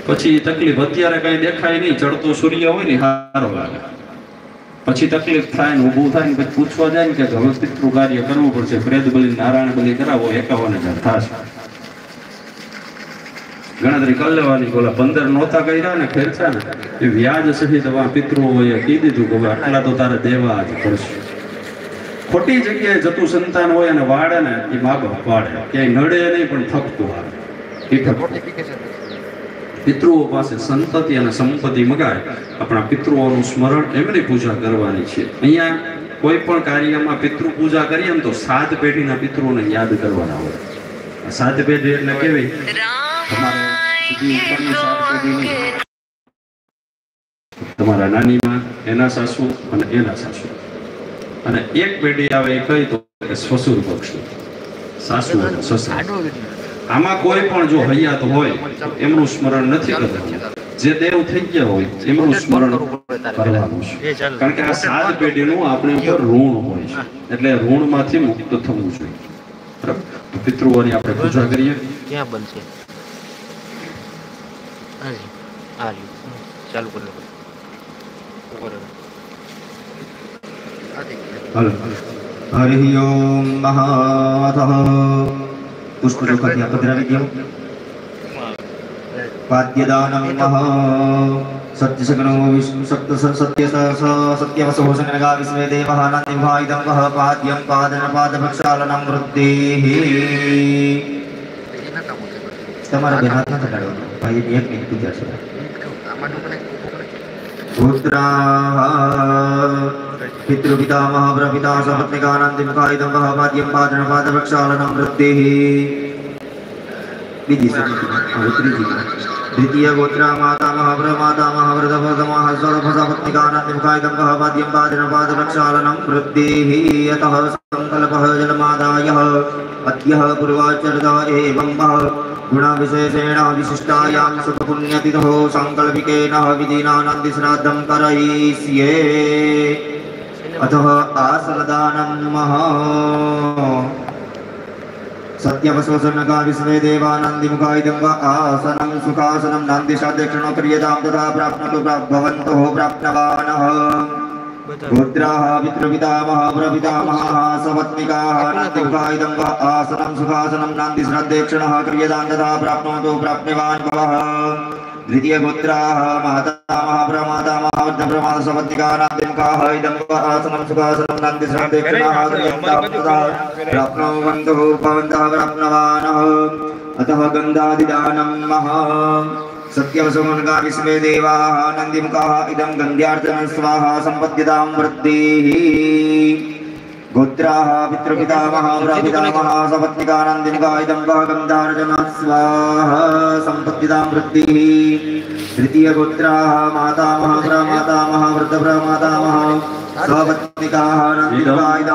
પછી તકલીફ અત્યારે કઈ દેખાય નહીં, ચડતો સૂર્ય હોય ને સારો લાગે, પછી તકલીફ થાય ને ઊભું થાય ને પછી પૂછવા જાય ને કે હવે પિતૃ કાર્ય કરવું પડશે, પ્રેત બલી નારાયણ બલી કરાવો, 51,000 થશે. ગણતરી કરી લેવાની. બોલા 15 નોતા કર્યા ને ખેરચા ને એ વ્યાજ સહિત પિતૃઓએ કહી દીધું કે આટલા તો તારે દેવા જ પડશે. ખોટી જગ્યાએ જતું સંતાન હોય અને વાળે ને એ મા બાપ વાળે, ક્યાંય નડે નહીં પણ થકતું આવે. પિતૃઓ પાસે સંતતિ અને સંપત્તિ મગાય. આપણા પિતૃઓનું સ્મરણ, એમની પૂજા કરવાની છે. અહીંયા કોઈ પણ કાર્યમાં પિતૃ પૂજા કરીએ ને તો 7 પેઢીના પિતૃઓને યાદ કરવાના હોય. 7 પેઢી એટલે કેવી? તમારા નાની માં, એના સાસુ અને એના સાસુ, અને એક પેઢી આવે એ કઈ તો સસુર પક્ષ, સાસુ અને સસરા. આમાં કોઈ પણ જો હયાત હોય એમનું સ્મરણ નથી કરવાનું. જે દેવ થઈ ગયા હોય એમનું સ્મરણ કરવાનું છે. કારણ કે આ 7 પેઢીનું આપણી ઉપર ઋણ હોય છે, એટલે ઋણમાંથી મુક્ત થવું જોઈએ. બરાબર? પિતૃઓની આપણે પૂજા કરીએ. ક્યાં બનશે? ચાલુ કરી हरि ओम महातः पुष्पलोकस्य पद्राविद्यं पाद्यदानं महा सत्यसगनो सत्यवसोसनगा विश्वे देवः नन्दिभाइदं वः पाद्यं पादनपादभक्षालनं वृद्धेः. તમારા બે હાથ ના કાઢવાનો ભાઈ, એક મિનિટ પૂજા છે. પુત્રા પિતૃપિતામહ પ્રપિતા સપત્નિકાનંદિમકાયદં વહ પાદ્યં પાદનપાદવક્ષાલनं વૃદ્ધિः. બીજી ત્રીજી દ્વિતીય ગોત્રા માતામહ પ્રમાતામહ વૃદ્ધપદમઃ સપત્નિકાનંદિમકાયદં વહ પાદ્યં પાદનપાદવક્ષાલनं વૃદ્ધિः. અતઃ સંકલ્પઃ જલમાદાયઃ अद्यः पूर्वाचरता एवं गुणविशेषेण विशिष्टायां सुखपुण्यतिथो संकल्पिकेन विधिनानन्दिश्राद्धं करयिष्ये. अतः आसनदानं महा सत्यवसोसनका विश्वे देवानन्दिमुखायदं वा आसनं सुखासनं नन्दिश्राद्धक्षणो क्रियतां तथा प्राप्नोतु भवन्तः प्राप्नवानः. गोत्राः पितृपितामह प्रपितामहः सपत्निकाः नन्दिमुखायदं वा आसनं सुखासनं नन्दिश्राद्धक्षणः क्रियतां तथा प्राप्नोतु प्राप्यवान् भवः. द्वितीय गोत्राः मातामह प्रमातामह वृद्धप्रमाद सपत्निकाः नन्दिमुखायदं वा आसनं सुखासनं नन्दिश्राद्धक्षणः क्रियतां तथा प्राप्नुवन्तः भवन्तः प्राप्नवानः. अतः गन्धादिदानं महा सत्यवसोनगा विश्वे देवाः नन्दिमुखाः इदं गन्ध्यार्चनं स्वाहा सम्पद्यतां वृद्धिः. गोत्राः पितृपितामह प्रपितामहः सपत्निका नन्दिमुखाः इदं वः गन्धार्चनं स्वाहा सम्पद्यतां वृद्धिः. तृतीय गोत्राः मातामह प्रमातामह वृद्धप्रमातामह सपत्निकाः नन्दिमुखाः